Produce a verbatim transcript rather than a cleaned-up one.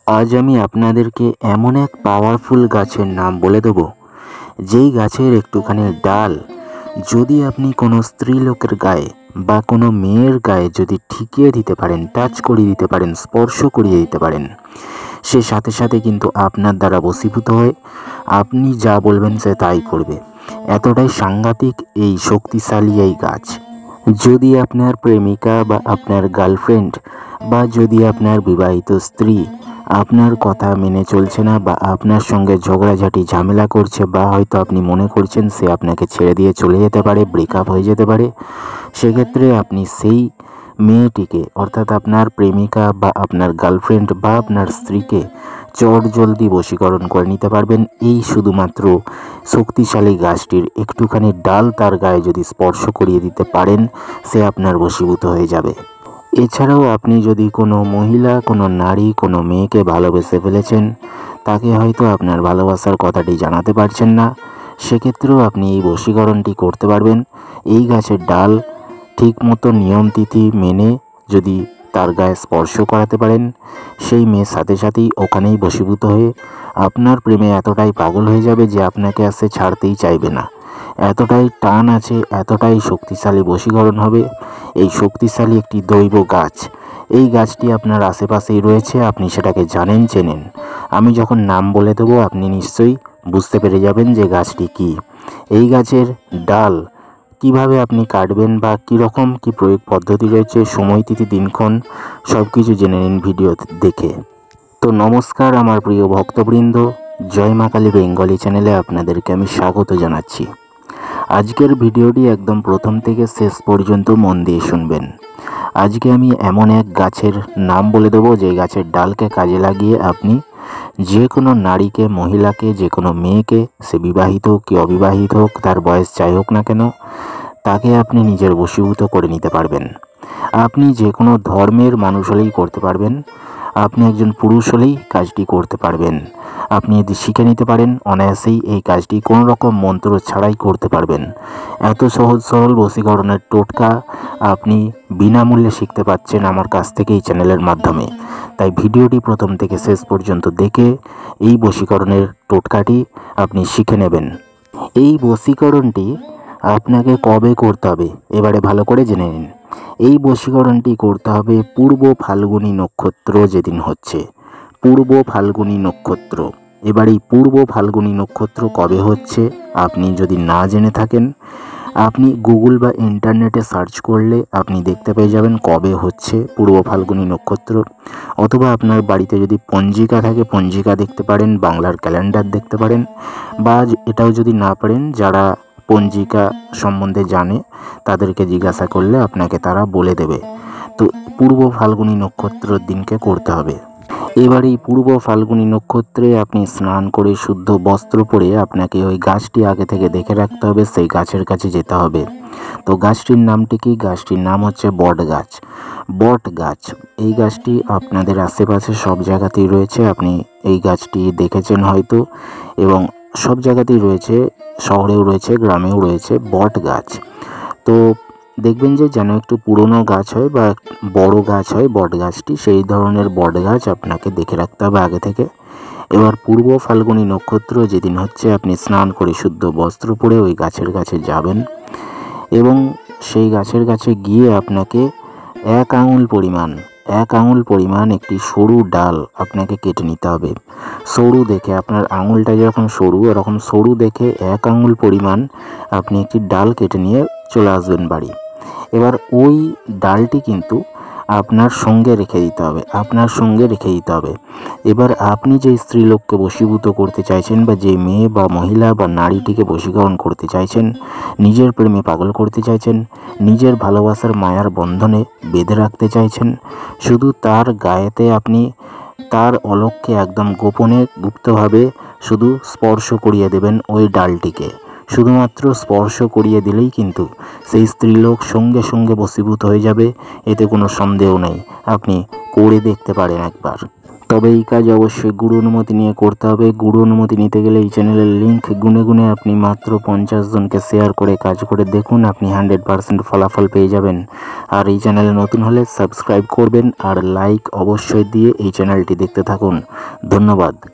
আজ আমি আপনাদেরকে এমন এক পাওয়ারফুল গাছের নাম বলে দেব, যেই গাছের একটুখানি ডাল যদি আপনি কোনো স্ত্রী লোকের গায়ে বা কোনো মেয়ের গায়ে যদি ঠেকিয়ে দিতে পারেন, টাচ করিয়ে দিতে পারেন, স্পর্শ করিয়ে দিতে পারেন, সে সাথে সাথে কিন্তু আপনার দ্বারা বশীভূত হয়ে আপনি যা বলবেন সে তাই করবে। এতটাই সাংঘাতিক এই শক্তিশালী এই গাছ। যদি আপনার প্রেমিকা বা আপনার গার্লফ্রেন্ড বা যদি আপনার বিবাহিত স্ত্রী আপনার কথা মেনে চলছে না বা আপনার সঙ্গে ঝগড়াঝাটি ঝামেলা করছে, বা হয়তো আপনি মনে করছেন সে আপনাকে ছেড়ে দিয়ে চলে যেতে পারে, ব্রেকআপ হয়ে যেতে পারে, সেক্ষেত্রে আপনি সেই মেয়েটিকে অর্থাৎ আপনার প্রেমিকা বা আপনার গার্লফ্রেন্ড বা আপনার স্ত্রীকে চট জলদি বশীকরণ করে নিতে পারবেন এই শুধুমাত্র শক্তিশালী গাছটির একটুখানি ডাল তার গায়ে যদি স্পর্শ করিয়ে দিতে পারেন, সে আপনার বশীভূত হয়ে যাবে। এছাড়াও আপনি যদি কোনো মহিলা, কোনো নারী, কোনো মেয়েকে ভালোবেসে ফেলেছেন, তাকে হয়তো আপনার ভালোবাসার কথাটি জানাতে পারছেন না, সেক্ষেত্রেও আপনি এই বশীকরণটি করতে পারবেন। এই গাছের ডাল ঠিক মতো নিয়মতিথি মেনে যদি তার গায়ে স্পর্শ করাতে পারেন, সেই মেয়ের সাথে সাথেই ওখানেই বশীভূত হয়ে আপনার প্রেমে এতটাই পাগল হয়ে যাবে যে আপনাকে আর সে ছাড়তেই চাইবে না। এতটাই টান আছে, এতটাই শক্তিশালী বশীকরণ হবে। এই শক্তিশালী একটি দৈব গাছ, এই গাছটি আপনার আশেপাশেই রয়েছে, আপনি সেটাকে জানেন, চেনেন। আমি যখন নাম বলে দেবো আপনি নিশ্চয়ই বুঝতে পেরে যাবেন যে গাছটি কী। এই গাছের ডাল কিভাবে আপনি কাটবেন বা কীরকম কী প্রয়োগ পদ্ধতি রয়েছে, সময় তিথি দিনক্ষণ সব কিছু জেনে নিন ভিডিও দেখে। তো নমস্কার আমার প্রিয় ভক্তবৃন্দ, জয় মা কালী বেঙ্গলি চ্যানেলে আপনাদেরকে আমি স্বাগত জানাচ্ছি। আজকের ভিডিওটি একদম প্রথম থেকে শেষ পর্যন্ত মন দিয়ে শুনবেন। আজকে আমি এমন এক গাছের নাম বলে দেবো যে গাছের ডালকে কাজে লাগিয়ে আপনি যে কোনো নারীকে, মহিলাকে, যে কোনো মেয়েকে, সে বিবাহিত হোক কি অবিবাহিত হোক, তার বয়স যাই হোক না কেন, তাকে আপনি নিজের বশীভূত করে নিতে পারবেন। আপনি যে কোনো ধর্মের মানুষ হলেই করতে পারবেন, আপনি একজন পুরুষ হলেই কাজটি করতে পারবেন। আপনি যদি শিখে নিতে পারেন, অনায়াসেই এই কাজটি কোনো রকম মন্ত্র ছাড়াই করতে পারবেন। এত সহজ সরল বশীকরণের টোটকা আপনি বিনামূল্যে শিখতে পাচ্ছেন আমার কাছ থেকে এই চ্যানেলের মাধ্যমে। তাই ভিডিওটি প্রথম থেকে শেষ পর্যন্ত দেখে এই বশীকরণের টোটকাটি আপনি শিখে নেবেন। এই বশীকরণটি আপনাকে কবে করতে হবে এবারে ভালো করে জেনে নিন। এই বশীকরণটি করতে হবে পূর্ব ফাল্গুনী নক্ষত্র যেদিন হচ্ছে, পূর্ব ফাল্গুনী নক্ষত্র। এবার এই পূর্ব ফাল্গুনী নক্ষত্র কবে হচ্ছে আপনি যদি না জেনে থাকেন, আপনি গুগল বা ইন্টারনেটে সার্চ করলে আপনি দেখতে পেয়ে যাবেন কবে হচ্ছে পূর্ব ফাল্গুনী নক্ষত্র। অথবা আপনার বাড়িতে যদি পঞ্জিকা থাকে, পঞ্জিকা দেখতে পারেন, বাংলার ক্যালেন্ডার দেখতে পারেন, বা এটাও যদি না পারেন, যারা পঞ্জিকা সম্বন্ধে জানে তাদেরকে জিজ্ঞাসা করলে আপনাকে তারা বলে দেবে। তো পূর্ব ফাল্গুনী নক্ষত্রের দিনকে করতে হবে। এবার এই পূর্ব ফাল্গুনী নক্ষত্রে আপনি স্নান করে শুদ্ধ বস্ত্র পরে আপনাকে ওই গাছটি আগে থেকে দেখে রাখতে হবে, সেই গাছের কাছে যেতে হবে। তো গাছটির নামটি কি? গাছটির নাম হচ্ছে বট গাছ। বট গাছ, এই গাছটি আপনাদের আশেপাশে সব জায়গাতেই রয়েছে, আপনি এই গাছটি দেখেছেন হয়তো, এবং সব জায়গাতেই রয়েছে, শহরেও রয়েছে, গ্রামেও রয়েছে বট গাছ। তো দেখবেন যে যেন একটু পুরনো গাছ হয় বা বড় গাছ হয় বট গাছটি, সেই ধরনের বট গাছ আপনাকে দেখে রাখতে হবে আগে থেকে। এবার পূর্ব ফাল্গুনী নক্ষত্র যেদিন হচ্ছে আপনি স্নান করে শুদ্ধ বস্ত্র পরে ওই গাছের কাছে যাবেন, এবং সেই গাছের কাছে গিয়ে আপনাকে এক আঙুল পরিমাণ এক আঙুল পরিমাণ একটি সরু ডাল আপনাকে কেটে নিতে হবে। সরু দেখে, আপনার আঙুলটা যখন সরু, এরকম সরু দেখে এক আঙুল পরিমাণ আপনি একটি ডাল কেটে নিয়ে চলে আসবেন বাড়ি। এবার ওই ডালটি কিন্তু আপনার সঙ্গে রেখে দিতে হবে, আপনার সঙ্গে রেখে দিতে হবে। এবার আপনি যে স্ত্রীলোককে বশীভূত করতে চাইছেন, বা যে মেয়ে বা মহিলা বা নারীটিকে বশীকরণ করতে চাইছেন, নিজের প্রেমে পাগল করতে চাইছেন, নিজের ভালোবাসার মায়ার বন্ধনে বেঁধে রাখতে চাইছেন, শুধু তার গায়েতে আপনি তার অলক্ষ্যে একদম গোপনে গুপ্তভাবে শুধু স্পর্শ করিয়ে দেবেন ওই ডালটিকে। শুধুমাত্র স্পর্শ করিয়ে দিলেই কিন্তু সেই স্ত্রীলোক সঙ্গে সঙ্গে বশীভূত হয়ে যাবে, এতে কোনো সন্দেহ নেই। আপনি করে দেখতে পারেন একবার। তবে এই কাজ অবশ্যই গুরু অনুমতি নিয়ে করতে হবে। গুরু অনুমতি নিতে গেলে এই চ্যানেলের লিঙ্ক গুনে গুনে আপনি মাত্র পঞ্চাশ জনকে শেয়ার করে কাজ করে দেখুন, আপনি হান্ড্রেড পারসেন্ট ফলাফল পেয়ে যাবেন। আর এই চ্যানেলে নতুন হলে সাবস্ক্রাইব করবেন আর লাইক অবশ্যই দিয়ে এই চ্যানেলটি দেখতে থাকুন। ধন্যবাদ।